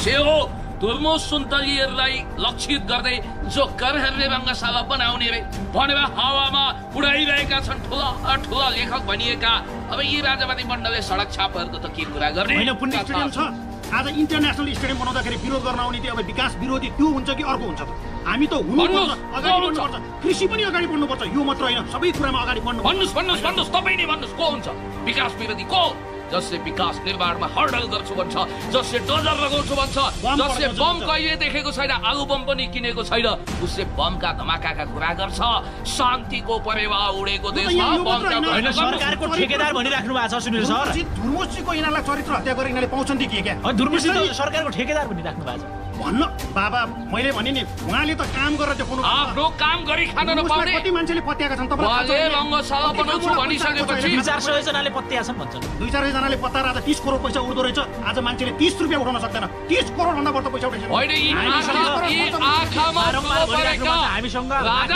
उद्देश्य हो धुर्मो सुन्तलीहरूलाई लक्षित गर्दै जो करहरूले रङ्गशाला बनाउने रे भनेर हावामा उडाइरहेका छन् ठुला ठुला लेखक भनिएका अब यी राजावादी मण्डलले सडक छापहरूको त के कुरा गर्ने हैन पुण्य स्टेडियम छ आज इन्टरनेशनल स्टेडियम बनाउँदाखेरि विरोध गर्न आउने त्यो अब विकास विरोधी त्यो हुन्छ कि अर्को हुन्छ त हामी त हुनुपर्छ अगाडि बढ्नुपर्छ कृषि पनि अगाडि बढ्नुपर्छ यो मात्र हैन सबै कुरामा अगाडि बढ्नु भन्नुस् तपाईँ नै भन्नुस् को हुन्छ विकास विरोधी को जसले विकास निर्माणमा हर्डल गर्छु भन्छ जसले डजर लगाउँछु भन्छ जसले बम कहिले देखेको छैन आलु बम पनि किनेको छैन उसले बमका धमाकाका कुरा गर्छ शान्तिको परेवा उडेको देशमा बमका सरकारको ठेकेदार भनिराख्नु भएको छ सुनिल सर धुर्मुसीको यिनीहरूलाई चरित्र हत्या गरेर यिनीहरूले पाउँछन् कि के क्या धुर्मुसी त सरकारको ठेकेदार भनिराख्नु भएको छ भन्न बाबा मैले भने नि उहाँले त काम गरेर देखाउनु आफ्नो काम गरी खान नपाउने कति मान्छेले पत्याएका छन् तपाईँले रङ्गशाला बनाउँछु भनिसकेपछि 200-400 जनाले पत्याए छन् भन्छन् 200-400 जनाले पत्याएर आज 30 करोड पैसा उड्दो रहेछ आज मान्छेले 30 रुपैयाँ उठाउन सक्दैन 30 करोड भन्दा बढी पैसा उठाइन्छ होइन यी आँखामा परेका हामीसँग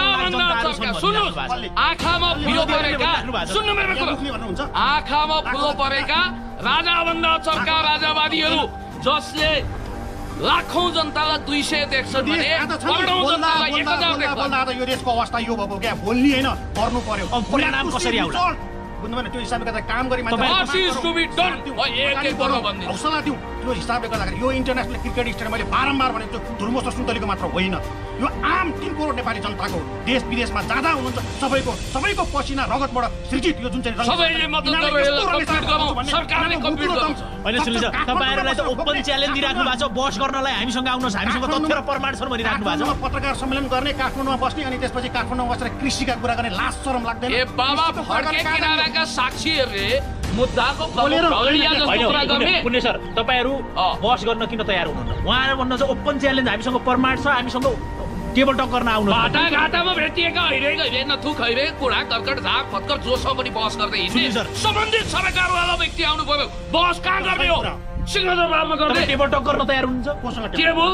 आँखामा भिडो परेका सुन्नु मेरो कुरा आँखामा फुलो परेका राजाभन्दा चर्का राजावादीहरू जसले लाखौं जनतालाई 200 देख्छन् भने करोडौं जनतालाई 1000 देख्छन् यो देशको अवस्था यो भएको क्या बोल्नी हैन पर्नु पर्यो अब परिणाम कसरी आउला बुझ्नु भएन त्यो हिसाबले गर्दा काम गरी मान्छे हौसला दिउँ त्यो हिसाबले गर्दाखेरि यो इन्टरनेसनल क्रिकेट स्टेडियम मैले बारम्बार भनेको छु धुर्मो सुन्तलीको मात्र होइन यो आम 3 करोड नेपाली जनताको देश विदेशमा जाँदा हुनुहुन्छ सबैको पसिना रगतबाट सृजित यो जुन चाहिँ सबैले मद्दत गरौँ सरकारले कम्प्लिट गर्छ अहिले सुन्नु तपाईहरुलाई त ओपन च्यालेन्ज दिइराख्नु भएको छ बस गर्नलाई हामीसँग आउनुहोस् हामीसँग तथ्य र प्रमाण छन् भनिराख्नु भएको छ पत्रकार सम्मेलन गर्ने काठमाडौँमा बस्ने अनि त्यसपछि काठमाडौँमा बसेर कृषिका कुरा गर्ने लाज शरम लाग्दैन ए बाबा फड्के किनाराका साक्षीहरुले मुद्दाको कुरा गर्ने पुण्य सर तपाईहरु बस गर्न किन तयार हुनुहुन्न उहाँहरु भन्न छ ओपन च्यालेन्ज हामीसँग प्रमाण छ हामीसँग टेबल टक गर्न आउनु बाटा घाटामा भेटिएका हैरे नथु खैरे कुरा कर्कट झाक फत्कर जोसँग पनि बहस गर्दै हिँड्ने सम्बन्धित सरकारवाला व्यक्ति आउनु पर्यो बहस कहाँ गर्ने हो सिंहदरबारमा गर्ने टेबल टक गर्न तयार हुनुहुन्छ टेबल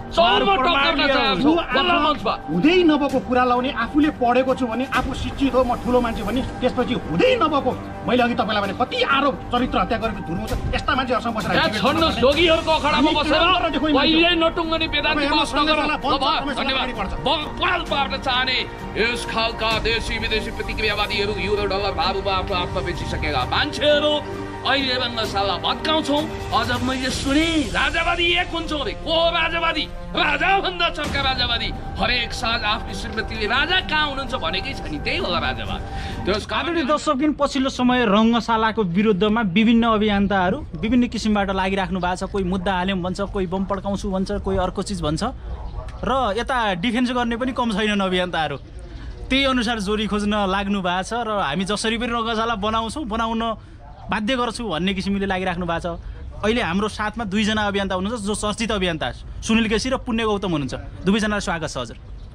हुँदै नभएको कुरा लाउने आफूले पढेको छु भने आफू शिक्षित हो म ठुलो मान्छे भने त्यसपछि हुँदै नभएको मैले अघि तपाईलाई भने कति आरोप चरित्र हत्या गरेको धुर्मो छ यस्ता मान्छेहरुसँग बसेर छन्नुस् जोगीहरुको अखाडामा बसेर कहिले नटुङ्गनी वेदान्ती बस नगर धन्यवाद बल पार्न चाहने यस खालका देशी विदेशी प्रतिक्रियावादीहरु युरो डलर भारूमा आफ्नो आत्मा बेचिसकेका मान्छेहरु अहिले रङ्गशाला भत्काउँछौँ अझ मैले सुने राजावादी एक हुन्छौँ रे को राजावादी राजाभन्दा चर्का राजावादी हरेक साल आफ्नो श्रीमतीले राजा कहाँ हुनुहुन्छ भनेकै छ नि त्यही होला राजावाद आधुनिक दशकदिन पछिल्लो समय रङ्गशालाको विरुद्धमा विभिन्न अभियन्ताहरू विभिन्न किसिमबाट लागिराख्नु भएको छ कोही मुद्दा हाल्यौँ भन्छ कोही बम पड्काउँछु भन्छ कोही अर्को चिज भन्छ र यता डिफेन्स गर्ने पनि कम छैनन् अभियन्ताहरू त्यही अनुसार जोरी खोज्न लाग्नु भएको छ र हामी जसरी पनि रङ्गशाला बनाउन बाध्य गर्छु भन्ने किसिमले लागिराख्नु भएको छ अहिले हाम्रो साथमा 2 जना अभियन्ता हुनुहुन्छ जो चर्चित अभियन्ता सुनिल केसी र पुण्य गौतम हुनुहुन्छ दुवैजनालाई स्वागत छ हजुर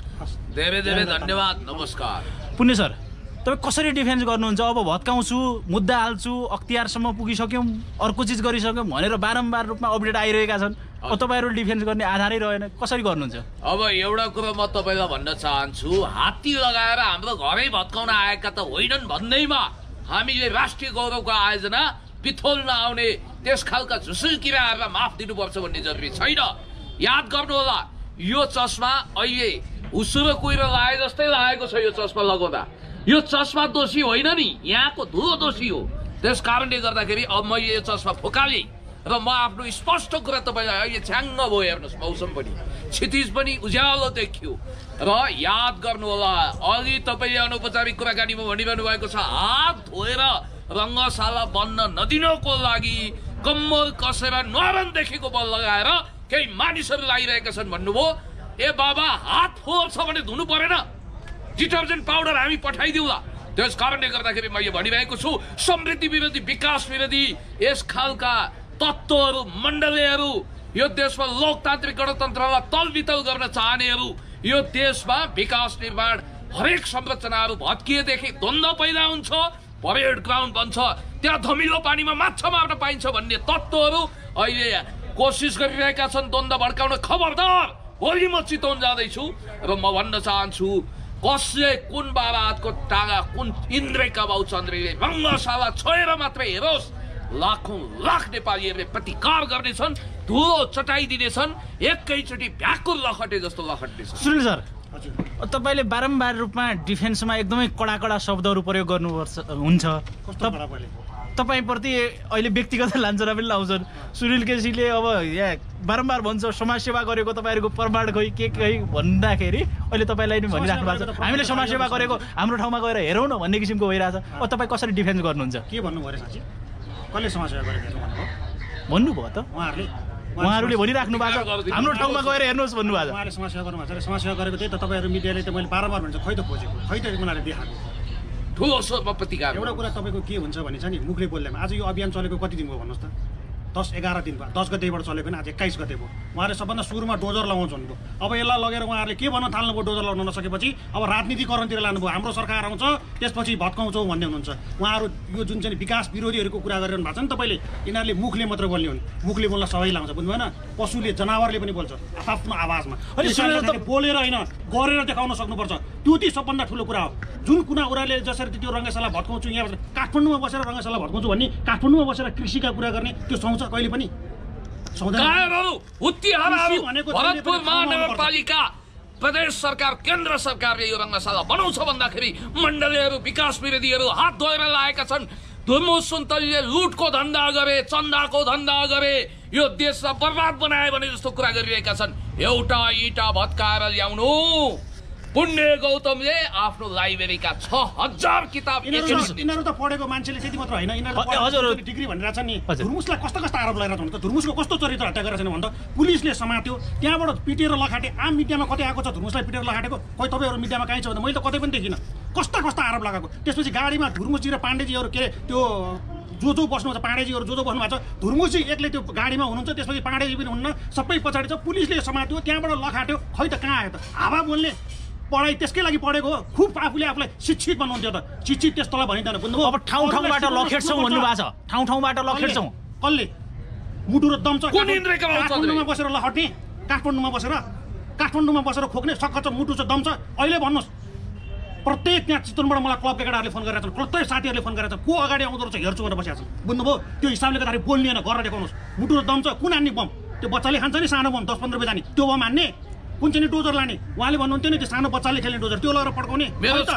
धेरै धेरै धन्यवाद नमस्कार पुण्य सर तपाईँ कसरी डिफेन्स गर्नुहुन्छ अब भत्काउँछु मुद्दा हाल्छु अख्तियारसम्म पुगिसक्यौँ अर्को चिज गरिसक्यौँ भनेर बारम्बार रूपमा अपडेट आइरहेका छन् अब तपाईँहरू डिफेन्स गर्ने आधारै रहेन कसरी गर्नुहुन्छ अब एउटा कुरा म तपाईँलाई भन्न चाहन्छु हात्ती लगाएर हाम्रो घरै भत्काउन आएका त होइनन् भन्दैमा हामीले राष्ट्रिय गौरवको आयोजना पिथोल्न आउने त्यस खालका झुसुल किराहरूलाई माफ दिनुपर्छ भन्ने जरुरी छैन याद गर्नु होला यो चस्मा अहिले हुसुरो कुहिर लाए जस्तै लागेको छ यो चस्मा लगाउँदा यो चस्मा दोषी होइन नि यहाँको धुलो दोषी हो त्यस कारणले गर्दाखेरि अब मैले यो चस्मा फुकालेँ र म आफ्नो स्पष्ट कुरा तपाईँलाई अहिले छ्याङ्ग भयो हेर्नुहोस् मौसम पनि क्षितिज पनि उज्यालो देखियो र याद गर्नु होला अघि तपाईँले अनौपचारिक कुराकानीमा भनिरहनु भएको छ हात धोएर रङ्गशाला बन्न नदिनको लागि कम्मल कसेर नरनदेखिको बल लगाएर केही मानिसहरू लागिरहेका छन् भन्नुभयो ए बाबा हात फोहोर छ भने धुनु परेन डिटर्जेन्ट पाउडर हामी पठाइदिउँला त्यस कारणले गर्दाखेरि मैले भनिरहेको छु समृद्धि विरोधी विकास विरोधी यस खालका तत्त्वहरू मण्डलीहरू यो देशमा लोकतान्त्रिक गणतन्त्रलाई तलबितल गर्न चाहनेहरू यो देशमा विकास निर्माण हरेक संरचनाहरू भत्किएदेखि द्वन्द्व पैदा हुन्छ परेड ग्राउन्ड बन्छ त्यहाँ धमिलो पानीमा माछा मार्न पाइन्छ भन्ने तत्त्वहरू अहिले कोसिस गरिरहेका छन् द्वन्द्व भड्काउन खबरदार भोलि म चितवन जाँदैछु र म भन्न चाहन्छु कसले कुन बारातको टागा कुन इन्द्रेका बाउ चन्द्रले रङ्गशाला छोएर मात्रै हेरोस् लाखौं लाख नेपालीहरूले प्रतिकार गर्नेछन् धुलो चटाइदिनेछन् एकैचोटि भ्याकुर लखटे जस्तो लखट्नेछ। सुनिल सर, तपाईँले बारम्बार रूपमा डिफेन्समा एकदमै कडा कडा शब्दहरू प्रयोग गर्नुपर्छ हुन्छ। तपाईँप्रति अहिले व्यक्तिगत लान्छना पनि लाउँछन्। सुनिल केसीले अब यहाँ बारम्बार भन्छ समाजसेवा गरेको तपाईँहरूको प्रमाण खोइ के भन्दाखेरि अहिले तपाईँलाई नि भनिराख्नु भएको छ हामीले समाजसेवा गरेको हाम्रो ठाउँमा गएर हेरौँ न भन्ने किसिमको भइरहेछ। अब तपाईँ कसरी डिफेन्स गर्नुहुन्छ? के भन्नुभयो अरे साँच्चै? कसले समाजसेवा गरेको भन्नुभयो त? उहाँहरूले भनिराख्नु भएको छ हाम्रो ठाउँमा गएर हेर्नुहोस् भन्नुभएको छ। उहाँले समाजसेवा गर्नुभएको छ। समाजसेवा गरेको त्यही त तपाईँहरू मिडियाले त मैले बारम्बार भन्छ खै त खोजेको खै त उनीहरूले देखाएको। ठुलो स्वरमा प्रतिकार। एउटा कुरा तपाईँको के हुन्छ भने चाहिँ नि मुखले बोल्दैमा आज यो अभियान चलेको कति दिन भयो भन्नुहोस् त? 10-11 दिन भयो। 10 गतेबाट चलेको नि आज 21 गते भयो। उहाँहरूले सबभन्दा सुरुमा डोजर लगाउँछ भन्नुभयो। अब यसलाई लगेर उहाँहरूले के भन्न थाल्नुभयो? डोजर लगाउन नसकेपछि अब राजनीतिकरणतिर लानुभयो। हाम्रो सरकार आउँछ त्यसपछि भत्काउँछौँ भन्ने हुनुहुन्छ उहाँहरू। यो जुन चाहिँ विकास विरोधीहरूको कुरा गरिरहनु भएको छ नि तपाईँले, यिनीहरूले मुखले मात्र बोल्ने हुन्। मुखले बोल्न सबै लाउँछ बुझ्नु भएन? पशुले जनावरले पनि बोल्छ आफ्नो आवाजमा। बोलेर होइन गरेर देखाउन सक्नुपर्छ। त्यो चाहिँ सबभन्दा ठुलो कुरा हो। जुन कुरा उनीहरूले जसरी त्यो रङ्गशाला भत्काउँछु यहाँ काठमाडौँमा बसेर रङ्गशाला भत्काउँछु भन्ने, काठमाडौँमा बसेर कृषिका कुरा गर्ने त्यो सुहाउँछ कहिले पनि? भरतपुर महानगरपालिका प्रदेश सरकार केन्द्र सरकारले यो रङ्गशाला बनाउँछ भन्दाखेरि मण्डलीहरू विकास विरोधीहरू हात धोएर लागेका छन्। धुर्मु सुन्तलीले लुटको धन्दा गरे, चन्दाको धन्दा गरे, यो देशलाई बर्बाद बनाए भने जस्तो कुरा गरिरहेका छन्। एउटा इँटा भत्काएर ल्याउनु। पुण्य गौतमले आफ्नो लाइब्रेरीका 6000 किताब यिनीहरू त पढेको मान्छेले त्यति मात्र होइन, यिनीहरू डिग्री भनिरहेछ नि। धुर्मुसलाई कस्तो कस्तो आरोप लगाइरहेछ भने त धुर्मुसको कस्तो चरित्र हत्या गरेछ भने त पुलिसले समात्यो, त्यहाँबाट पिटेर लखाटे। आम मिडियामा कतै आएको छ धुर्मुसलाई पिटेर लखाटेको? खोइ तपाईँहरू मिडियामा कहीँ छ भने मैले त कतै पनि देखिनँ। कस्ता कस्ता आरोप लगाएको। त्यसपछि गाडीमा धुर्मुसजी र पाण्डेजीहरू के त्यो जो बस्नुहुन्छ पाण्डेजीहरू जो बस्नु भएको छ, धुर्मुसजी एक्लै त्यो गाडीमा हुनुहुन्छ। त्यसपछि पाण्डेजी पनि हुन्न, सबै पछाडि छ। पुलिसले समात्यो, त्यहाँबाट लखाट्यो। खै त कहाँ आयो त? हावा बोल्ने पढाइ त्यसकै लागि पढेको हो। खुब आफूले आफूलाई शिक्षित बनाउँथ्यो त। शिक्षित त्यस्तोलाई भनिँदैन बुझ्नुभयो? अब ठाउँ ठाउँबाट लखेट्छौँ भन्नुभएको छ। ठाउँ ठाउँबाट लखेट्छौँ। कसले? मुटु र दम छ काठमाडौँमा बसेर लखट्ने, काठमाडौँमा बसेर खोक्ने सक्ख छ, मुटु छ, दम छ। अहिले भन्नुहोस् प्रत्येक त्यहाँ चितवनबाट मलाई क्लबका केटाहरूले फोन गरेका छन्, प्रत्येक साथीहरूले फोन गरेका छन्। को अगाडि आउँदो रहेछ हेर्छु भनेर बसेका छन् बुझ्नुभयो? त्यो हिसाबले गर्दाखेरि बोल्ने गरेर देखाउनुहोस्। मुटु र दम छ। कुन हान्ने बम? त्यो बच्चाले खान्छ नि सानो बम 10-15 रुपियाँ जाने, त्यो बम हान्ने? कुन चाहिँ डोजर लाने? उहाँले भन्नुहुन्थ्यो नि त्यो सानो बच्चाले खेल्ने डोजर, त्यो लगेर पड्काउने।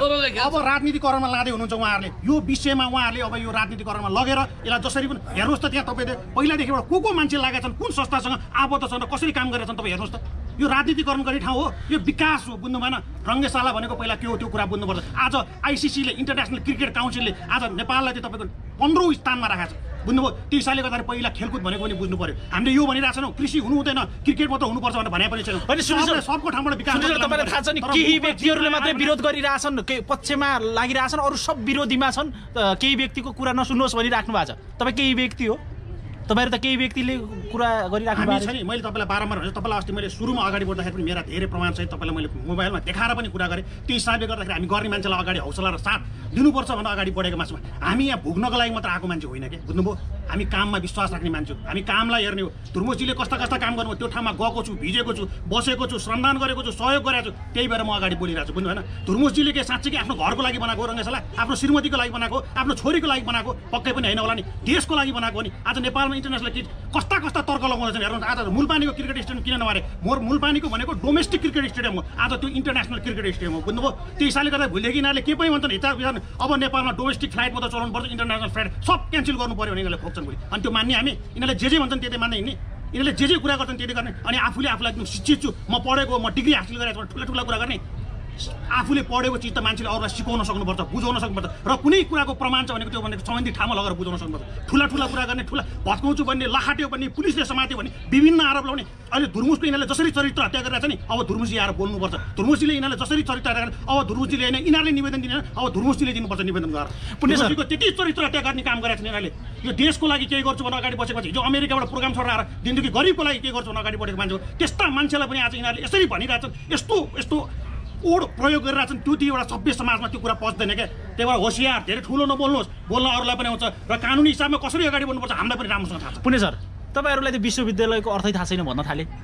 अब राजनीतिकरणमा लाँदै हुनुहुन्छ उहाँहरूले। यो विषयमा उहाँहरूले अब यो राजनीतिकरणमा लगेर यसलाई जसरी पनि हेर्नुहोस् त। त्यहाँ तपाईँले पहिलादेखिबाट को मान्छे लागेका छन्, कुन संस्थासँग आबद्ध छन्, कसरी काम गरेका छन् तपाईँ हेर्नुहोस् त। यो राजनीतिकरण गर्ने ठाउँ हो, यो विकास हो बुझ्नु भएन? रङ्गशाला भनेको पहिला के हो त्यो कुरा बुझ्नुपर्छ। आज आइसिसीले इन्टरनेसनल क्रिकेट काउन्सिलले आज नेपाललाई चाहिँ तपाईँको 15औं स्थानमा राखेको छ बुझ्नुभयो? त्यो हिसाबले गर्दाखेरि पहिला खेलकुद भनेको पनि बुझ्नु पर्यो। हामीले यो भनिरहेको छैनौँ कृषि हुनु हुँदैन, क्रिकेट मात्र हुनुपर्छ भनेर भने पनि छैनौँ। सबको ठाउँबाट विकास। तपाईँलाई थाहा छ नि केही व्यक्तिहरूले मात्रै विरोध गरिरहेछन्, पक्षमा लागिरहेछन्, अरू सब विरोधीमा छन्। केही व्यक्तिको कुरा नसुन्नुहोस् भनिराख्नु भएको छ। तपाईँ केही व्यक्ति हो? तपाईँहरू त केही व्यक्तिले कुरा गरिराख्नु भएको छ नि। मैले तपाईँलाई बारम्बार भने तपाईँलाई अस्ति मैले सुरुमा अगाडि बढ्दाखेरि पनि मेरा धेरै प्रमाण सहित तपाईँलाई मैले मोबाइलमा देखाएर पनि कुरा गरेँ। त्यो हिसाबले गर्दाखेरि हामी गर्ने मान्छेलाई अगाडि हौसला र साथ दिनुपर्छ भनेर अगाडि बढेको मान्छेमा हामी यहाँ भुग्नको लागि मात्र आएको मान्छे होइन क्या बुझ्नुभयो? हामी काममा विश्वास राख्ने मान्छे हो, हामी कामलाई हेर्ने हो। धुर्मुसजीले कस्ता कस्ता काम गर्नु, त्यो ठाउँमा गएको छु, भिजेको छु, बसेको छु, श्रमदान गरेको छु, सहयोग गरेको छु, त्यही भएर म अगाडि बोलिरहेको छु बुझ्नु भएन? धुर्मुसजीले के साँच्चै आफ्नो घरको लागि बनाएको रङ्गशाला, आफ्नो श्रीमतीको लागि बनाएको, आफ्नो छोरीको लागि बनाएको पक्कै पनि होइन होला नि, देशको लागि बनाएको नि। आज नेपालमा इन्टरनेसनल कस्ता कस्ता तर्क लगाउँदैछन् हेर्नुहोस्। आज मुलपानीको क्रिकेट स्टेडियम किन नभरे? मुलपानीको भनेको डोमेस्टिक क्रिकेट स्टेडियम हो, आज त्यो इन्टरनेसनल क्रिकेट स्टेडियम हो बुझ्नुभयो? त्यो हिसाबले गर्दा भुलिदेखि यिनीहरूले के पनि भन्छन् हिसाब विचार अब नेपालमा डोमेस्टिक फ्लाइट मात्र चलाउनु पर्छ, इन्टरनेसनल फ्लाइट सब क्यान्सल गर्नु पर्यो भने यिनीहरूले खोज्छन् भोलि। अनि त्यो मान्ने हामी? यिनीहरूले जे भन्छन् त्यही मान्ने हिँड्ने, यिनीहरूले जे कुरा गर्छन् त्यही गर्ने। अनि आफूले आफूलाई एकदम शिक्षित छु, म पढेको, म डिग्री हासिल गरेको छु, ठुला कुरा गर्ने। आफूले पढेको चिज त मान्छेले अरूलाई सिकाउन सक्नुपर्छ, बुझाउन सक्नुपर्छ। र कुनै कुराको प्रमाण छ भनेको त्यो भनेको सम्बन्धित ठाउँमा लगेर बुझाउन सक्नुपर्छ। ठुला कुरा गर्ने, ठुला भत्काउँछु भन्ने, लखाट्यो भन्ने, पुलिसले समात्यो भने, विभिन्न आरोप लगाउने। अहिले धुर्मुसको यिनीहरूले जसरी चरित्र हत्या गरिरहेछ नि, अब धुर्मुसजी आएर बोल्नुपर्छ। धुर्मुसजीले यिनीहरूले जसरी चरित्र हत्या गरेर अब धुर्मुसजीले होइन, यिनीहरूले निवेदन दिने, अब धुर्मुसजीले दिनुपर्छ निवेदन गरेर। पुलिसको त्यति चरित्र हत्या गर्ने काम गरेको छ यिनीहरूले। यो देशको लागि केही गर्छु भनेर अगाडि बसेपछि हिजो अमेरिकाबाट प्रोग्राम छोडेर आएर जिन्दगी गरिबको लागि के गर्छु भनेर अगाडि बढेको मान्छे हो। त्यस्ता मान्छेलाई पनि आज यिनीहरूले यसरी भनिरहेछन्, यस्तो ओड प्रयोग गरिरहेछन्। त्यो एउटा सभ्य समाजमा त्यो कुरा पच्दैन क्या। त्यही भएर होसियार, धेरै ठुलो नबोल्नुहोस्, बोल्न अरूलाई पनि आउँछ र कानुनी हिसाबमा कसरी अगाडि बढ्नुपर्छ हामीलाई पनि राम्रोसँग थाहा छ। पुण्य सर, तपाईँहरूलाई त्यो विश्वविद्यालयको अर्थै थाहा छैन भन्न थाले?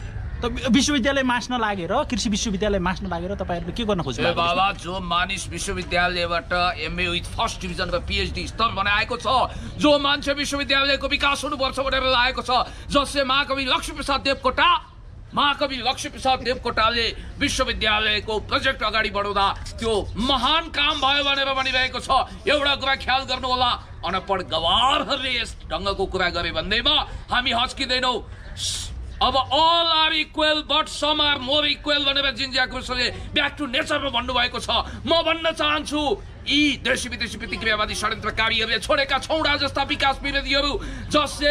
त विश्वविद्यालय मास्न लागेर कृषि विश्वविद्यालय मास्न लागेर तपाईहरुले के गर्न खोज्नु भएको बाबा जो मानिस विश्वविद्यालयबाट एमए विथ फर्स्ट डिभिजन र पीएचडी स्तर बनाएको छ जो मान्छे विश्वविद्यालयको विकास हुनुपर्छ भनेर लागेको छ जसले महाकवि लक्ष्मीप्रसाद देवकोटाले विश्वविद्यालयको प्रोजेक्ट अगाडि बढाउँदा त्यो महान काम भयो भनेर भनिरहेको छ एउटा कुरा ख्याल गर्नु होला अनपढ गवारहरूले यस ढङ्गको कुरा गरे भन्दैमा हामी हच्किदैनौँ अब all are equal but some are more equal भनेर जिन्जिया क्रुसोले ब्याक टु नेचरमा भन्नुभएको छ म भन्न चाहन्छु यी देशी विदेशी प्रतिक्रियावादी षड्यन्त्रकारीहरूले छोडेका छौडा जस्ता विकास विरोधीहरू जसले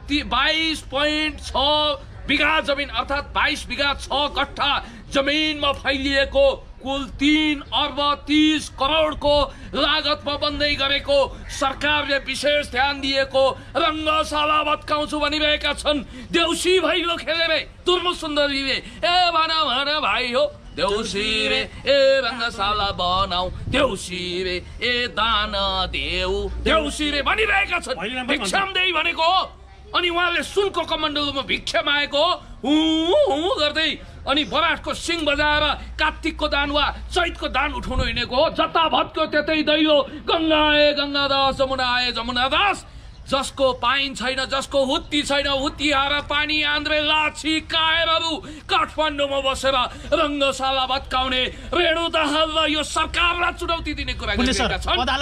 22.6 बिघा जमिन अर्थात् 22 बिघा 6 कट्ठा जमिनमा फैलिएको कुल 3 अर्ब 30 करोडको लागतमा बन्दै गरेको सरकारले विशेष ध्यान दिएको रङ्गशाला भत्काउँछु भनिरहेका छन् देउसी भैलो खेले रे तुर्मु सुन्दरीले ए भन भाइ हो देउसी रे ए रङ्गशाला बनाऊ देउसी रे ए दान देऊ देउसी रे भनिरहेका छन् भिक्षाम देई भनेको अनि उहाँले सुनको कमण्डलुमा भिक्षा मागेको हु गर्दै अनि बराठको सिङ बजाएर कार्तिकको दान वा चैतको दान उठाउनु हिँडेको हो जता भत्क्यो त्यतै दैलो गङ्गा आए गङ्गादास जमुना आए जमुनादास जसको पाइन छैन जसको हुत्ती छैन हुत्ती हार पानी आन्द्रे लाछी कायरहरू काठमाडौँमा बसेर रङ्गशाला भत्काउने रेणु दाहाललाई यो सरकारलाई चुनौती दिने कुरा गरिरहेका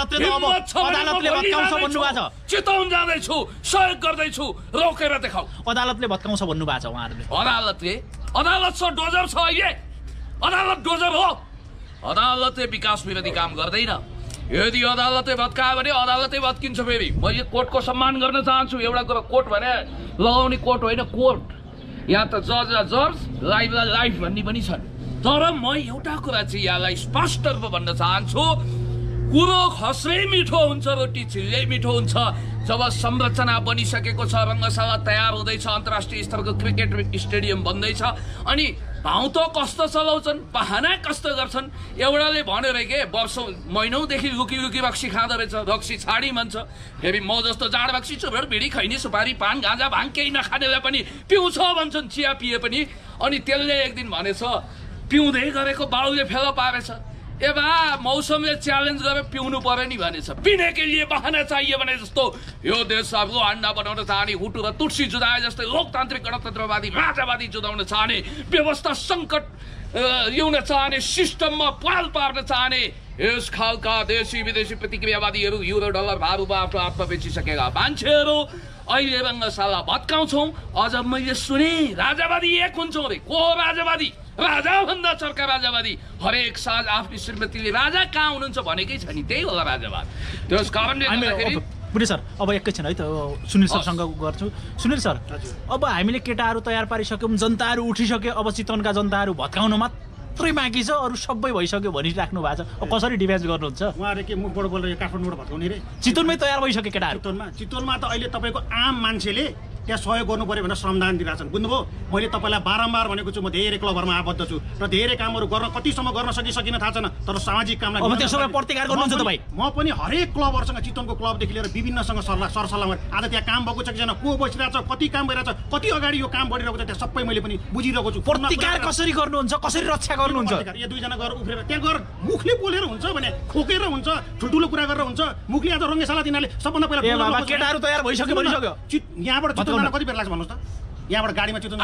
छन् चिताउन जाँदैछु सहयोग गर्दैछु रोकेर देखाऊ अदालतले भत्काउँछ भन्नुभएको छ उहाँहरूले अदालत छ डोजर छ अहिले अदालत डोजर हो अदालतले विकास विरोधी काम गर्दैन यदि अदालतले भत्कायो भने अदालतै भत्किन्छ फेरि मैले कोर्टको सम्मान गर्न चाहन्छु एउटा कुरा कोर्ट भने लगाउने कोर्ट होइन कोर्ट यहाँ त जज लाइफलाई लाइफ भन्ने पनि छन् तर म एउटा कुरा चाहिँ यहाँलाई स्पष्ट रूपमा भन्न चाहन्छु कुरो खस्रै मिठो हुन्छ रोटी छिल्लै मिठो हुन्छ जब संरचना बनिसकेको छ रङ्गशाला तयार हुँदैछ अन्तर्राष्ट्रिय स्तरको क्रिकेट स्टेडियम बन्दैछ अनि भाउ त कस्तो चलाउँछन् बहाना कस्तो गर्छन् एउटाले भनेर के वर्ष महिनौदेखि लुकी रक्सी खाँदो रहेछ रक्सी छाडी भन्छ फेरि म जस्तो जाड रक्सी चुबेर बिडी खैनी सुपारी पान गाँजा भाङ केही नखानेलाई पनि पिउँछ भन्छन् चिया पिए पनि अनि त्यसले एक दिन भनेछ पिउँदै गरेको बाउले फेला पारेछ ए बा मौसमले च्यालेन्ज गरेर पिउनु पर्यो नि भनेछ पिने के लिए बहाना चाहिए भने जस्तो यो देशको अन्डा बनाउन चाहने हुटु र तुलसी जुदाए जस्तै लोकतान्त्रिक गणतन्त्रवादी राजावादी जुदाउन चाहने व्यवस्था सङ्कट ल्याउन चाहने सिस्टममा पाल पार्न चाहने यस खालका देशी विदेशी प्रतिक्रियावादीहरू युरो डलर भारूमा आफ्नो आत्मा बेचिसकेका मान्छेहरू अहिले रङ्गशाला भत्काउँछौँ अझ मैले सुने राजावादी एक हुन्छौँ रे को राजावादी राजा भन्दा चर्का राजावादी हरेक साँझ आफ्नो श्रीमतीले राजा कहाँ हुनुहुन्छ भनेकै छ नि त्यही होला राजावाद त्यस कारणले गर्दाखेरि पुरै सर अब एकैछिन है त सुनिल सरसँग गर्छु सुनिल सर अब हामीले केटाहरू तयार पारिसक्यौँ जनताहरू उठिसक्यो अब चितवनका जनताहरू भत्काउन मात्रै बाँकी छ अरू सबै भइसक्यो भनिराख्नु भएको छ अब कसरी डिफेन्स गर्नुहुन्छ उहाँहरू के मुखबाट बोलेर काठमाडौँबाट भत्काउने रे चितवनमै तयार भइसक्यो केटाहरू चितवनमा त अहिले तपाईँको आम मान्छेले त्यहाँ सहयोग गर्नु पर्यो भनेर श्रमदान दिइरहेछन् बुझ्नुभयो मैले तपाईँलाई बारम्बार भनेको छु म धेरै क्लबहरूमा आबद्ध छु र धेरै कामहरू गर्न कतिसम्म गर्न सकिन थाहा छैन तर सामाजिक कामलाई अब त्यसो भए प्रतिकार गर्नुहुन्छ तपाईँ म पनि हरेक क्लबहरूसँग चितवनको क्लबदेखि लिएर विभिन्नसँग सरसल्लाह आज त्यहाँ काम भएको छ कि छैन को बसिरहेको छ कति काम भइरहेको छ कति अगाडि यो काम बढिरहेको छ त्यहाँ सबै मैले पनि बुझिरहेको छु प्रतिकार कसरी गर्नुहुन्छ कसरी रक्षा गर्नुहुन्छ यो दुईजना गएर उफ्रेर त्यहाँ गएर मुखले बोलेर हुन्छ भने खोकेर हुन्छ ठुल्ठुलो कुरा गरेर हुन्छ मुखले आज रङ्गशाला दिनाले सबभन्दा पहिला केटाहरू तयार भइसक्यो यहाँबाट चितवन कति बेर लाग्छ भन्नुहोस् त यहाँबाट गाडीमा चितवन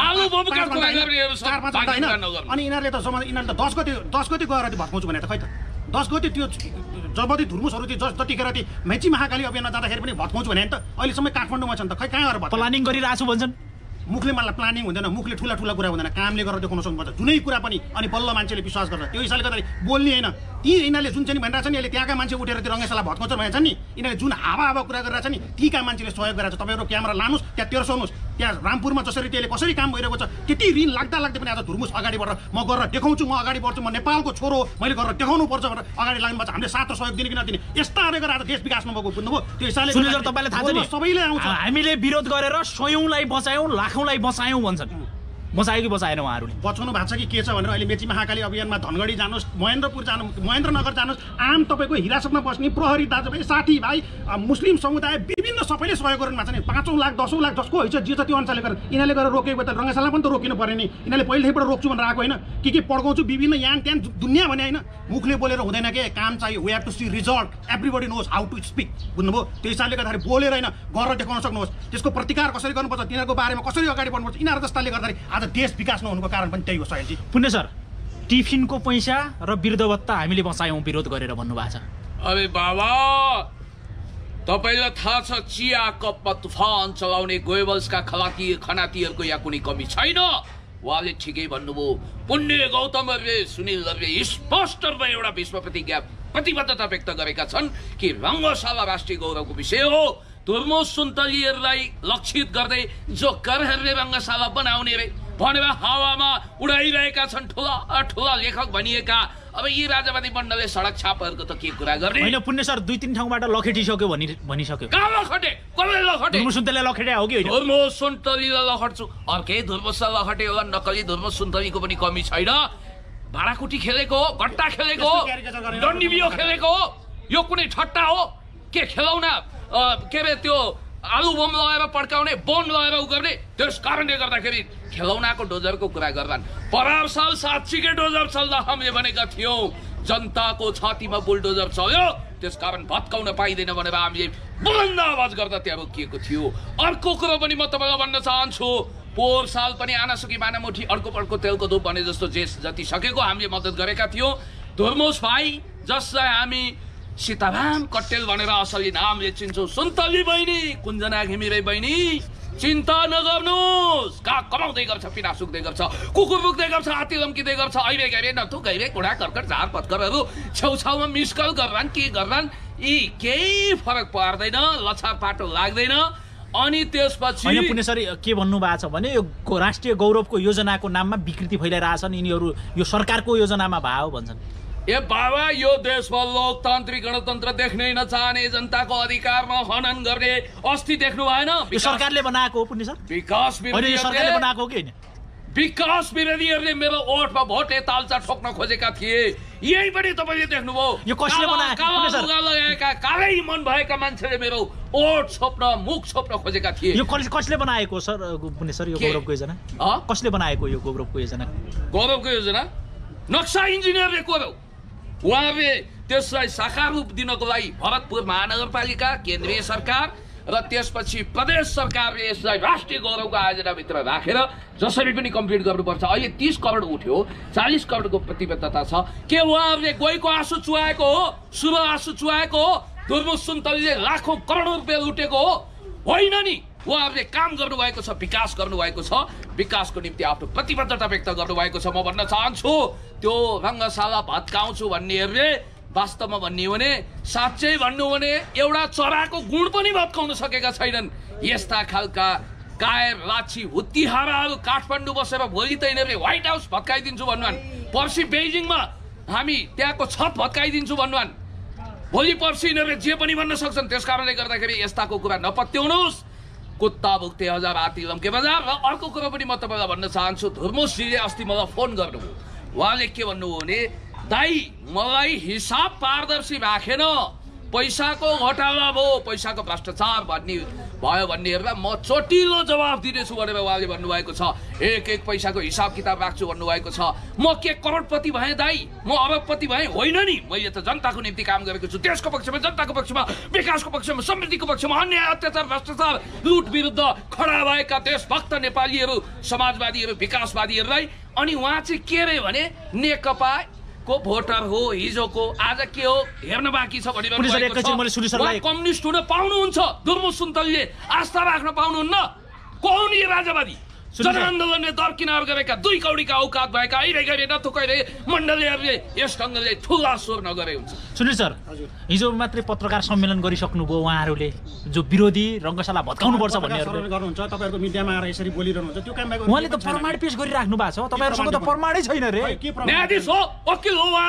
4-5 घण्टा होइन अनि यिनीहरूले त 10 गते गएर भत्काउँछु भने त खै त 10 गते त्यो जबती धुर्मुसहरू चाहिँ जतिखेर त्यो मेची महाकाली अभियानमा जाँदाखेरि पनि भत्काउँछु भने त अहिलेसम्म काठमाडौँमा छ नि त खै कहाँ गएर प्लानिङ गरिरहेको छु भन्छन् मुखले मलाई प्लानिङ हुँदैन मुखले ठुला कुरा हुँदैन कामले गरेर देखाउन सक्नुपर्छ जुनै कुरा पनि अनि बल्ल मान्छेले विश्वास गर्छ त्यो हिसाबले गर्दा बोल्ने होइन ती यिनीहरूले जुन चाहिँ भनिरहेको छ नि अहिले त्यहाँका मान्छे उठेर त्यो रङ्गशाला भत्काउँछ भनेको छ नि यिनीहरूले जुन हावा कुरा गरिरहेको छ नि तीका मान्छेले सहयोग गरेर तपाईँहरू क्यामेरा लानुहोस् त्यहाँ तेर्साउनुहोस् त्यहाँ रामपुरमा जसरी त्यसले कसरी काम भइरहेको छ त्यति ऋण लाग्दै पनि आज धुर्मुस अगाडि बढेर म गरेर देखाउँछु म अगाडि बढ्छु म नेपालको छोरो मैले गरेर देखाउनु पर्छ भनेर अगाडि लाग्नुपर्छ हामीले साथ र सहयोग दिने कि नदिने यस्ता गरेर आज देश विकास नभएको बुझ्नुभयो त्यो हिसाबले तपाईँले थाहा छ नि सबैले आउँछ हामीले विरोध गरेर सयौँलाई बचायौँ लाखौँलाई बचायौँ भन्छन् बचायो कि बचाएन उहाँहरूले? बचाउनु भएको छ कि के छ भनेर अहिले मेची महाकाली अभियानमा धनगढी जानुहोस्, महेन्द्रपुर जानुहोस्, महेन्द्रनगर जानुहोस्, आम तपाईँको हिरासतमा बस्ने प्रहरी दाजुभाइ साथीभाइ मुस्लिम समुदाय विभिन्न सबैले सहयोग गर्नु भएको छ नि। 5 लाख 10 लाख जसको हैसियत जे छ त्यो अनुसारले गरेर यिनीहरूले गरेर रोकेको त रङ्गशाला पनि त रोकिनु पर्यो नि। यिनीहरूले पहिलेबाट रोक्छु भनेर आएको होइन, के पड्काउँछु विभिन्न यान त्यान दुनियाँ भने होइन। मुखले बोलेर हुँदैन के, काम चाहियो। We have to see result, everybody knows how to speak, बुझ्नुभयो? त्यो हिसाबले गर्दाखेरि बोलेर होइन गरेर देखाउन सक्नुहोस्। त्यसको प्रतिकार कसरी गर्नुपर्छ, तिनीहरूको बारेमा कसरी अगाडि बढ्नुपर्छ, यिनीहरू जस्ताले गर्दाखेरि आज देश विकास नहुनुको कारण पनि त्यही हो सायदजी। पुण्य सर, टिफिनको पैसा र वृद्धभत्ता हामीले बचायौँ विरोध गरेर भन्नुभएको छ। अरे बाबा, तपाईँलाई थाहा छ चिया कपमा तुफान चलाउने गोएबल्सका खनातीहरूको यहाँ कुनै कमी छैन। उहाँले ठिकै भन्नुभयो। पुण्य गौतमहरूले सुनिलहरूले स्पष्ट रूपमा एउटा विश्वप्रति प्रतिबद्धता व्यक्त गरेका छन् कि रङ्गशाला राष्ट्रिय गौरवको विषय हो। धुर्मो सुन्तलीहरूलाई लक्षित गर्दै जो करहरूले रङ्गशाला बनाउने रे भनेर हावामा उडाइरहेका छन् ठुला ठुला लेखक भनिएका। अब यी राजावादी मण्डलले सडक छापहरूको त के कुरा गर्ने? होइन पुण्य सर, 2-3 ठाउँबाट लखेटिसक्यो भनिसक्यो। कहाँ लखटे? कसले लखटे? धुर्मो सुन्तलीले लखेटे हो कि होइन? धुर्मो सुन्तलीलाई लखट्छु, अर्कै धुर्मोसँग लखटे होला। नक्कली धुर्मो सुन्तलीको पनि कमी छैन। भाँडाकुटी खेलेको हो, गट्टा खेलेको हो, डन्डी बियो खेलेको हो, यो कुनै ठट्टा हो के? खेलौना के अरे त्यो आलु बम लगाएर पड्काउने, बोन लगाएर उ गर्ने, त्यस कारणले गर्दाखेरि खेलौनाको डोजरको कुरा गर्छन्। परार साल साँच्चीकै डोजर चल्दा हामीले भनेका थियौँ, जनताको छातीमा बुलडोजर चल्यो, त्यस कारण भत्काउन पाइँदैन भनेर हामीले बुलन्द आवाज गर्दा त्यहाँ रोकिएको थियो। अर्को कुरो पनि म तपाईँलाई भन्न चाहन्छु, पोहोर साल पनि आनासुकी मानामुठी अर्को तेलको धुप भने जस्तो जे जति सकेको हामीले मद्दत गरेका थियौँ। धुर्मोस भाइ जसलाई हामी सीताराम कट्टेल भनेर असली नामले चिन्छौँ, सुन्तली बहिनी, कुञ्जना घिमिरे बहिनी, चिन्ता नगर्नुहोस्। कहाँ कमाउँदै गर्छ, पिना सुक्दै गर्छ, कुकुर बुक्दै गर्छ, हात्ती लम्किँदै गर्छ, अहिले गरे नथु गइरे कुडा कर्कट झार पत्करहरू छेउछाउमा मिसकल गर्छन्, के गर्छन्, यी केही फरक पर्दैन, लछार पाटो लाग्दैन। अनि त्यसपछि होइन पुण्य सर, के भन्नुभएको छ भने यो राष्ट्रिय गौरवको योजनाको नाममा विकृति फैलाइरहेछन् यिनीहरू, यो सरकारको योजनामा भयो भन्छन्। ए बाबा, यो देशमा लोकतान्त्रिक गणतन्त्र देख्नै नचाहने, जनताको अधिकारमा हनन गर्ने अस्ति देख्नु भएन? यो सरकारले बनाएको हो पुण्य सर? विकास सरकारले बनाएको हो कि होइन? विकास विरोधीहरूले मेरो ओठमा भोटे तालचा ठोक्न खोजेका थिए, यही पनि तपाईँले देख्नुभयो। यो कसले बनाएको? लगाएका कालै मन भएका मान्छेले मेरो ओठ छोप्न, मुख छोप्न खोजेका थिए। यो कसले बनाएको सर पुण्य सर यो गौरवको योजना? कसले बनाएको यो गौरवको योजना? गौरवको योजना नक्सा इन्जिनियरले गौरव, उहाँले त्यसलाई साकार रूप दिनको लागि भरतपुर महानगरपालिका, केन्द्रीय सरकार र त्यसपछि प्रदेश सरकारले यसलाई राष्ट्रिय गौरवको आयोजनाभित्र राखेर जसरी पनि कम्प्लिट गर्नुपर्छ। अहिले 30 करोड उठ्यो, 40 करोडको प्रतिबद्धता छ। के उहाँहरूले गएको आँसु चुहाएको हो? शुभ आँसु चुहाएको हो? धुर्मो सुन्तलीले लाखौँ करोड रुपियाँ लुटेको हो? होइन नि। उहाँहरूले काम गर्नुभएको छ, विकास गर्नुभएको छ, विकासको निम्ति आफ्नो प्रतिबद्धता व्यक्त गर्नुभएको छ। म भन्न चाहन्छु, त्यो रङ्गशाला भत्काउँछु भन्नेहरूले वास्तवमा भन्ने हो भने, साँच्चै भन्नु भने एउटा चराको गुण पनि भत्काउन सकेका छैनन्। यस्ता खालका कायर लाछी हुत्तिहाराहरू काठमाडौँ बसेर भोलि त यिनीहरूले व्हाइट हाउस भत्काइदिन्छु भन्नुहान्, पर्सि बेजिङमा हामी त्यहाँको छत भत्काइदिन्छु भन्नुहान्, भोलि पर्सि यिनीहरूले जे पनि भन्न सक्छन्। त्यस कारणले गर्दाखेरि यस्ताको कुरा नपत्याउनुहोस्। कुत्ता भुक्ते हजार हात्ती लम्के बजार। र अर्को कुरो पनि म तपाईँलाई भन्न चाहन्छु, धुर्मोसजीले अस्ति मलाई फोन गर्नुभयो। उहाँले के भन्नुभयो भने, दाइ मलाई हिसाब पारदर्शी राखेन, पैसाको घोटाला भयो, पैसाको भ्रष्टाचार भयो भन्नेहरूलाई म चोटिलो जवाब दिनेछु भनेर उहाँले भन्नुभएको छ। एक पैसाको हिसाब किताब राख्छु भन्नुभएको छ। म के करोडपति भएँ दाइ, म अरबपति भएँ? होइन नि, मैले त जनताको निम्ति काम गरेको छु। देशको पक्षमा, जनताको पक्षमा, विकासको पक्षमा, समृद्धिको पक्षमा, अन्याय अत्याचार भ्रष्टाचार लुट विरुद्ध खडा भएका देशभक्त नेपालीहरू, समाजवादीहरू, विकासवादीहरूलाई। अनि उहाँ चाहिँ के अरे भने नेकपा को भोटर हो, हिजोको, आज के हो हेर्न बाँकी छ भनेर कम्युनिस्ट हुन पाउनुहुन्छ। धुर्मो सुन्तलीले आस्था राख्न पाउनुहुन्न। कौन यो राजावादी जनआन्दोलनले दरकिनार गरेका 2 कौडीका औकात भएका अहिले नथुकाइरे मण्डलीहरूले यस ढङ्गले ठुला स्वर नगरे हुन्छ। सुनिल सर, हिजो मात्रै पत्रकार सम्मेलन गरिसक्नुभयो उहाँहरूले, जो विरोधी रङ्गशाला भत्काउनुपर्छ भन्नेहरू गर्नुहुन्छ, तपाईँहरूको मिडियामा आएर यसरी बोलिरहनुहुन्छ, त्यो काम उहाँले त प्रमाण पेश गरिराख्नु भएको छ। तपाईँहरूसँग त प्रमाणै छैन रे। न्यायाधीश हो, वकिल हो उहाँहरू,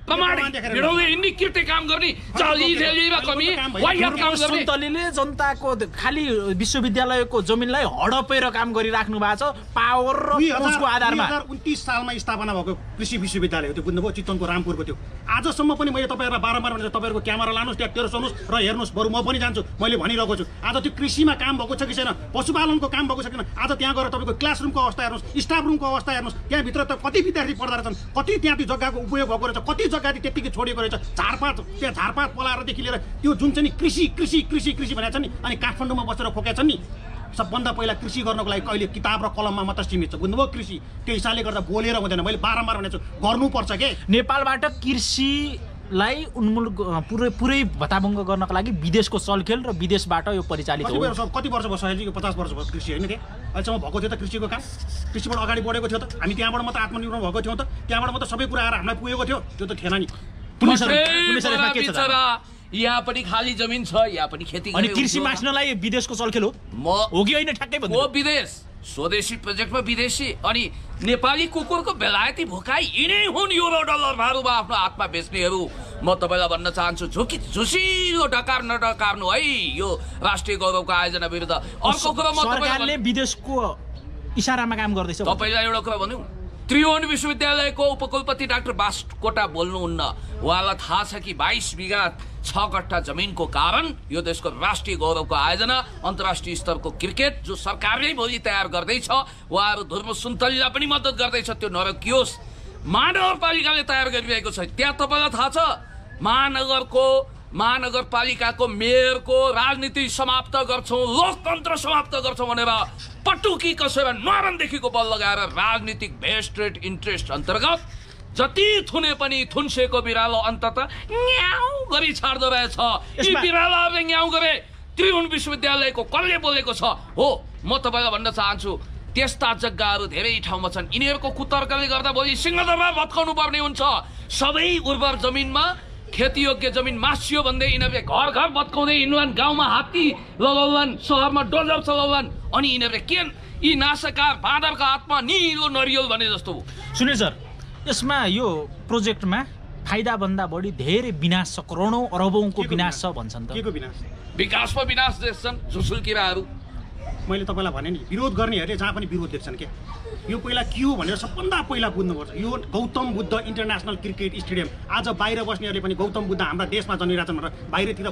प्रमाणिक भिडौले हिँड्ने कृत्य काम गर्ने चालीमा कमी वाइयात काम गर्ने सुन्तलीले जनताको खाली विश्वविद्यालयको जमिनलाई हडपेर काम गरिराख्नु भएको छ पावर र पुँजको आधारमा 2029 सालमा स्थापना भएको कृषि विश्वविद्यालय हो त्यो बुझ्नुभयो चितवनको रामपुरको त्यो आजसम्म पनि मैले तपाईहरुलाई बारम्बार भनेर तपाईहरुको क्यामेरा लानुस् त्यहाँ तेर्सोनुस् र हेर्नुस् बरु म पनि जान्छु मैले भनिरहेको छु आज त्यो कृषिमा काम भएको छ कि छैन पशुपालनको काम भएको छ कि छैन आज त्यहाँ गएर तपाईको क्लासरुमको अवस्था हेर्नुस् स्टाफ रुमको अवस्था हेर्नुस् त्यहाँ भित्र त कति विद्यार्थी पढ्दा रहेछन् कति त्यहाँ त्यो जग्गाको उपयोग भएको रहेछ कति जग्गा त्यतिकै छोडेको रहेछ झारपात त्यहाँ झारपात पलाएरदेखि लिएर त्यो जुन चाहिँ नि कृषि कृषि कृषि कृषि भनेको छ नि अनि काठमाडौँमा बसेर खोकेका छन् नि सबभन्दा पहिला कृषि गर्नको लागि कहिले किताब र कलममा मात्र सीमित छ बुझ्नुभयो कृषि त्यो हिसाबले गर्दा बोलेर हुँदैन मैले बारम्बार भनेको छु गर्नुपर्छ के नेपालबाट कृषिलाई उन्मूल पुरै भत्ताभङ्ग गर्नको लागि विदेशको चलखेल र विदेशबाट यो परिचालित हो कति वर्ष भयो सहेजी 50 वर्ष भयो कृषि होइन त्यहाँ अहिलेसम्म भएको थियो त कृषिको काम कृषिबाट अगाडि बढेको थियो त हामी त्यहाँबाट मात्र आत्मनिर्भर भएको थियौँ त त्यहाँबाट मात्र सबै कुरा आएर हामीलाई पुगेको थियो त्यो त थिएन नि यहाँ पनि खाली जमिन छ यहाँ पनि खेती अनि कृषि मास्नलाई विदेशको चलखेल हो कि होइन ठ्याक्कै भन्नु हो विदेश स्वदेशी प्रोजेक्टमा विदेशी अनि नेपाली कुकुरको बेलायती भुकाई यिनै हुन् युरो डलर भारूमा आफ्नो आत्मा बेच्नेहरू म तपाईलाई भन्न चाहन्छु झुसिलो डकार नडकार्नु है यो राष्ट्रिय गौरवको आयोजना विरुद्ध अर्को कुरा म सरकारले विदेशको इशारामा काम गर्दैछ तपाईलाई एउटा कुरा भन्नु त्रिभुवन विश्वविद्यालयको उपकुलपति डाक्टर बास्कोटा बोल्नुहुन्न उहाँलाई थाहा छ कि 22 बिघा 6 कट्ठा जमिनको कारण यो देशको राष्ट्रिय गौरवको आयोजना अन्तर्राष्ट्रिय स्तरको क्रिकेट जो सरकारले भोलि तयार गर्दैछ उहाँहरू ध्रुव सुन्तलीलाई पनि मद्दत गर्दैछ त्यो नरोकियोस् महानगरपालिकाले तयार गरिरहेको छ त्यहाँ तपाईँलाई थाहा छ महानगरपालिकाको मेयरको राजनीति समाप्त गर्छौं लोकतन्त्र समाप्त गर्छौं भनेर पटुकी कसेर नरनदेखिको बल लगाएर राजनीतिक भेस्टेड इन्ट्रेस्ट अन्तर्गत जति थुने पनि थुन्सेको बिरालो अन्ततः न्याउ गरी छाड्दो रहेछ यी बिरालोहरूले न्याउ गरे त्रिभुवन विश्वविद्यालयको कसले बोलेको छ हो म तपाईलाई भन्न चाहन्छु त्यस्ता जग्गाहरू धेरै ठाउँमा छन् यिनीहरूको कुतर्कले गर्दा भोलि सिंहदरबार भत्काउनु पर्ने हुन्छ सबै उर्वर जमिनमा खेतीयोग्य जमिन मासियो भन्दै यिनीहरूले घर घर भत्काउँदै हिँड्लान् गाउँमा हात्ती लगाउलान् शहरमा डोजर चलाउलान् अनि यिनीहरूले के यी नाशकार बाँदरका हातमा निलो नरियल भने जस्तो हो सुनिल सर यसमा यो प्रोजेक्टमा फाइदा भन्दा बढी धेरै विनाश छ करोडौं अरबौंको विनाश छ भन्छन् त केको विनाश विकासमा विनाश देख्छन् झुसुल किराहरू मैले तपाईलाई भने नि विरोध गर्नेहरूले जहाँ पनि विरोध देख्छन् के यो पहिला के हो भनेर सबभन्दा पहिला बुझ्नुपर्छ यो Gautam Buddha international cricket stadium आज बाहिर बस्नेहरूले पनि गौतम बुद्ध हाम्रा देशमा जन्मिरहेछन् भनेर बाहिरतिर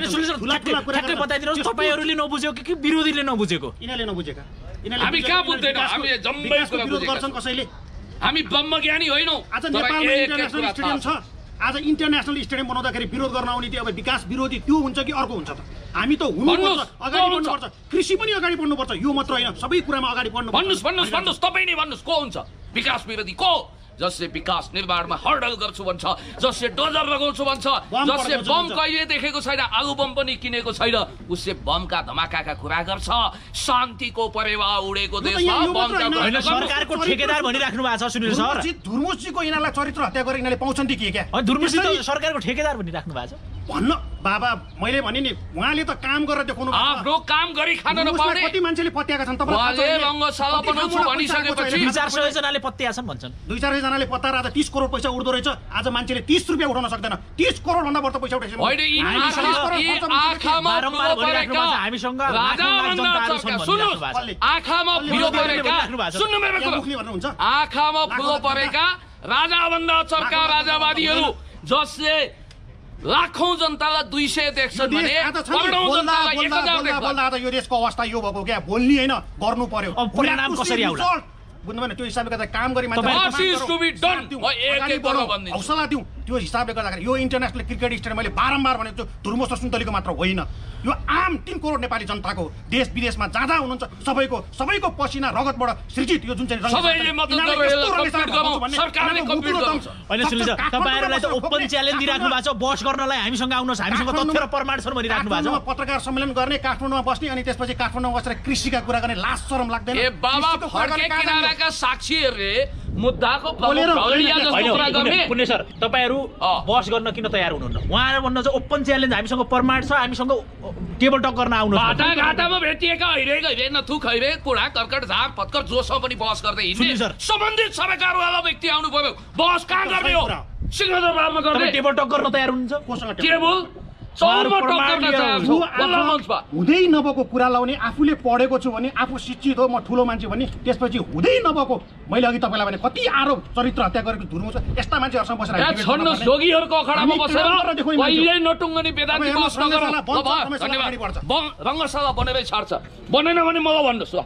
ठ्याक्कै बताइदिनुहोस् तपाईहरुले नबुझेको कि विरोधीले नबुझेको यिनीहरूले नबुझेका हामी कहाँ बुझ्दैन हामी जम्मै कुरा विरोध गर्छन् कसैले हामी ब्रह्मज्ञानी होइनौ आज नेपालमा इन्टरनेसनल स्टेडियम छ आज इन्टरनेसनल स्टेडियम बनाउँदाखेरि विरोध गर्न आउने त्यो अब विकास विरोधी त्यो हुन्छ कि अर्को हुन्छ त हामी त हुनुपर्छ अगाडि बढ्नुपर्छ कृषि पनि अगाडि बढ्नुपर्छ यो मात्र होइन सबै कुरामा अगाडि बढ्नु भन्नुस् तपाईँ नै भन्नुस् को हुन्छ विकास विरोधी को जसले विकास निर्माणमा हर्डल गर्छु भन्छ जसले डोजर लगाउँछु भन्छ जसले बम कहिले देखेको छैन आलु बम पनि किनेको छैन उसले बमका धमाकाका कुरा गर्छ शान्तिको परेवा उडेको देशमा हैन सरकारको ठेकेदार भनिराख्नु भएको छ सुनिल सर धुर्मुसजीको यिनीहरूलाई चरित्र हत्या गरेर यिनीहरूले पाउँछन् कि के क्या धुर्मुसजी त सरकारको ठेकेदार भनिराख्नु भएको छ भन्न बाबा मैले भने नि उहाँले त काम गरेर देखाउनु आफ्नो काम गरी खान नपाउने कति मान्छेले पत्याएका छन् तपाईले रङ्गशाला बनाउँछु भनिसकेपछि 2-400 जनाले पत्याछन् भन्छन् 2-400 जनाले पत्ताएर आज 30 करोड पैसा उड्दो रहेछ आज मान्छेले 30 रुपैयाँ उठाउन सक्दैन 30 करोड भन्दा बढी पैसा उठाइसक्यो आँखामा फुलो परेका राजाभन्दा चर्का राजावादीहरू जसले लाखौं जनतालाई 200 देख्छन् भने करोडौं जनतालाई 1000 देख्छन् यो देशको अवस्था यो भएको क्या बोल्नी हैन गर्नु पर्यो अब परिणाम कसरी आउला बुझ्नु भएन त्यो हिसाबले गर्दा काम गरी हौसला दिउँ त्यो हिसाबले गर्दाखेरि यो इन्टरनेसनल क्रिकेट स्टेडियम मैले बारम्बार भनेको छु धुर्मुस सुन्तलीको मात्र होइन यो आम 3 करोड नेपाली जनताको देश विदेशमा जाँदा हुनुहुन्छ सबैको पसिना रगतबाट सृजित यो जुन चाहिँ सबैले मद्दत गरेर सरकारले कम्प्लिट गर्छ अहिले सुनिल सर तपाईहरुलाई त ओपन च्यालेन्ज दिइराख्नु भएको छ बस गर्नलाई हामीसँग आउनुहोस् हामीसँग तथ्य र प्रमाण छन् भनिराख्नु भएको छ पत्रकार सम्मेलन गर्ने काठमाडौँमा बस्ने अनि त्यसपछि काठमाडौँमा बसेर कृषिका कुरा गर्ने लाज शरम लाग्दैन ए बाबा फड्के किनाराका साक्षीहरुले मुद्दाको कुरा गर्ने पुण्य सर तपाईहरु बस गर्न किन तयार हुनुहुन्न उहाँहरु भन्न चाहिँ ओपन च्यालेन्ज हामीसँग प्रमाण छ हामीसँग टेबल टक गर्न आउनुहोस् घाटामा भेटिएका हैरे नथु खैरे कुडा कर्कट झार पत्कर जोसँग पनि बहस गर्दै हिँड्ने सम्बन्धित सरकारवाला व्यक्ति आउनु पर्यो बहस कहाँ गर्ने हो सिग्नेचर पारमा गर्ने तपाईँ टेबल टक गर्न तयार हुनुहुन्छ कोसँग टेबल चौरमा टक गर्न चाहन्छु बल्ल मञ्चमा हुँदै नभएको कुरा लाउने आफूले पढेको छु भने आफू शिक्षित हो म ठुलो मान्छे भने त्यसपछि हुँदै नभएको मैले अघि तपाईँलाई भने कति आरोप चरित्र हत्या गरेको धुर्मुस यस्ता मान्छेहरूसँग बसेर छन्न जोगीहरूको अखाडामा बसेर कहिल्यै नटुङ्गनी वेदान्तिक बस नगर रङ्गशाला बनेरै छाड्छ बनेन भने मलाई भन्नुहोस् ल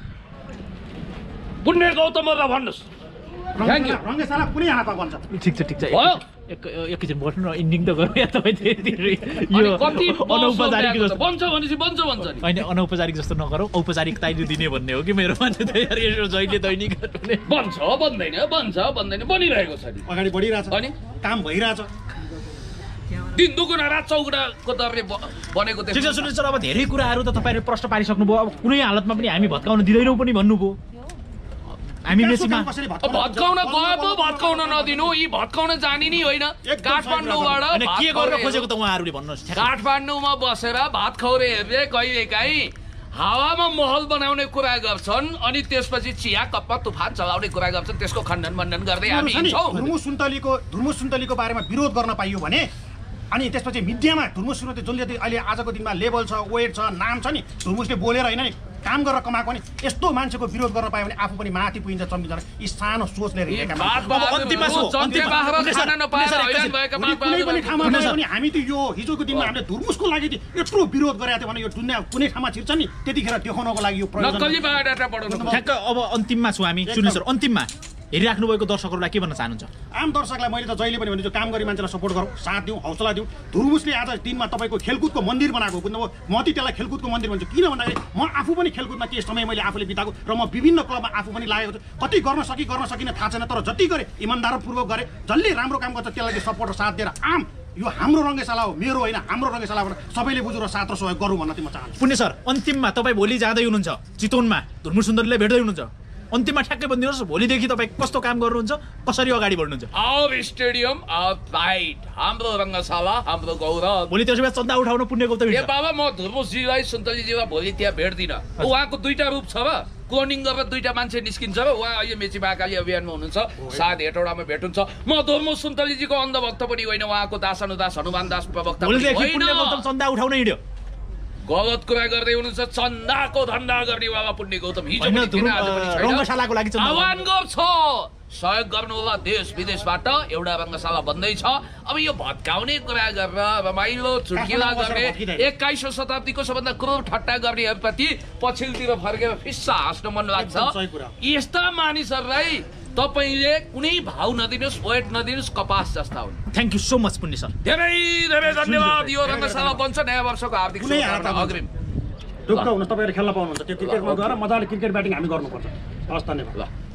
पुण्य गौतमलाई भन्नुहोस् थ्याङ्क यू रङ्गशाला कुनै हातमा बन्छ ठिक छ एकैछिन बस्नु न इन्डिङ त गरौँ या तपाईँ यो अनौपचारिक जस्तो बन्छ भनेपछि बन्छ नि होइन अनौपचारिक जस्तो नगरौँ औपचारिकता दिने भन्ने हो कि मेरो मान्छे त यार यसो जहिले दैनिक बन्छ बन्दैन बनिरहेको छ नि अगाडि बढिरहेछ अनि काम भइरहेछ दिन दुगुना रात चौगुनाको दरले बनेको ठिक छ सुन्नुहोस् सर अब धेरै कुराहरू त तपाईँले प्रश्न पारिसक्नुभयो अब कुनै हालतमा पनि हामी भत्काउन दिँदैनौँ पनि भन्नुभयो हामी मेसीमा भत्काउन गए पो भत्काउन नदिनु यी भत्काउन जाने नि होइन काठमाडौँबाट के गर्न खोजेको त उहाँहरूले भन्नुहोस् काठमाडौँमा बसेर भात खौरे हेर्ने कहिलेकाहीँ हावामा महल बनाउने कुरा गर्छन् अनि त्यसपछि चिया कपमा तुफान चलाउने कुरा गर्छन् त्यसको खण्डन मण्डन गर्दै हामी हिँड्छौँ धुर्मुस सुन्तलीको बारेमा विरोध गर्न पाइयो भने अनि त्यसपछि मिडियामा धुर्मुस सुन्तली जसले अहिले आजको दिनमा लेभल छ वेट छ नाम छ नि धुर्मुसले बोलेर होइन नि काम गरेर कमाएको नि यस्तो मान्छेको विरोध गर्न पायो भने आफू पनि माथि पुगिन्छ चम्किन्छ यी सानो सोच लिएर हामी त यो हिजोको दिनमा हामीले धुर्मुसको लागि यत्रो विरोध गरेका थियौँ भने यो दुनियाँ कुनै ठाउँमा छिर्छ नि त्यतिखेर देखाउनको लागि यो ठ्याक्क अब अन्तिममा छौँ हामी सुन्नु सर अन्तिममा हेरिराख्नु भएको दर्शकहरूलाई के भन्न चाहनुहुन्छ आम दर्शकलाई मैले त जहिले पनि भने काम गरी मान्छेलाई सपोर्ट गरौँ साथ दिउँ हौसला दिउँ धुर्मुसले आज दिनमा तपाईँको खेलकुदको मन्दिर बनाएको बुझ्नुभयो म ती त्यसलाई खेलकुदको मन्दिर भन्छु किन भन्दाखेरि म आफू पनि खेलकुदमा केही समय मैले आफूले बिताएको र म विभिन्न क्लबमा आफू पनि लागेको छु कति गर्न सकिन थाहा छैन तर जति गरे इमान्दारपूर्वक गरे जसले राम्रो काम गर्छ त्यसलाई सपोर्ट र साथ दिएर आम यो हाम्रो रङ्गशाला हो मेरो होइन हाम्रो रङ्गशालाबाट सबैले बुझेर साथ र सहयोग गरौँ भन्न म चाहन्छु पुण्य सर अन्तिममा तपाईँ भोलि जाँदै हुनुहुन्छ चितवनमा धुर्मुस सुन्दरीले भेट्दै हुनुहुन्छ अन्तिममा ठ्याक्कै भनिदिनुहोस् भोलिदेखि तपाईँ कस्तो काम गर्नुहुन्छ कसरी अगाडि बढ्नुहुन्छ आवर स्टेडियम आवर प्राइड हाम्रो रङ्गशाला हाम्रो गौरव भोलि त्यसो भए चन्दा उठाउन पुण्य गौतम ए बाबा म धुर्मुसजीलाई सुन्तलीजीलाई भोलि त्यहाँ भेट्दिनँ उहाँको दुईटा रूप छ र क्लोनिङ गरेर दुईटा मान्छे निस्किन्छ र उहाँ अहिले मेची महाकाली अभियानमा हुनुहुन्छ सायद हेटौडामा भेट हुन्छ म धुर्मुस सुन्तलीजीको अन्धभक्त पनि होइन उहाँको दास हनुमान दास प्रवक्ता चन्दा उठाउन हिँड्यो गलत कुरा गर्दै हुनुहुन्छ चन्दाको धन्दा गर्ने बाबा पुण्य गौतम हिजो पनि थिएन आज पनि छैन रङ्गशालाको लागि आह्वान गर्छ सहयोग गर्नु होला देश विदेशबाट एउटा रङ्गशाला बन्दैछ अब यो भत्काउने कुरा गरेर रमाइलो चुटकिला गर्ने 21औं शताब्दीको सबभन्दा क्रूर ठट्टा गर्नेहरूप्रति पछिल्तिर फर्केर फिस्सा हाँस्न मन लाग्छ यस्ता मानिसहरूलाई तपाईले कुनै भाव नदिनुस् वेट नदिनुस् कपास जस्ता हुन् thank you so much Punya sir धेरै धेरै धन्यवाद यो रङ्गशाला बन्छ नयाँ वर्षको हार्दिक शुभकामना अग्रिम ढुक्क हुनुहोस् तपाईहरु खेल्न पाउनुहुन्छ त्यो क्रिकेटमा गएर मजाले क्रिकेट ब्याटिङ हामी गर्नुपर्छ हस् धन्यवाद ल